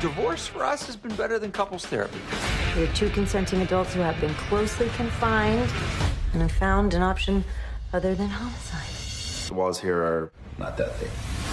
divorce for us has been better than couples therapy. We're two consenting adults who have been closely confined and have found an option other than homicide. The walls here are not that thick.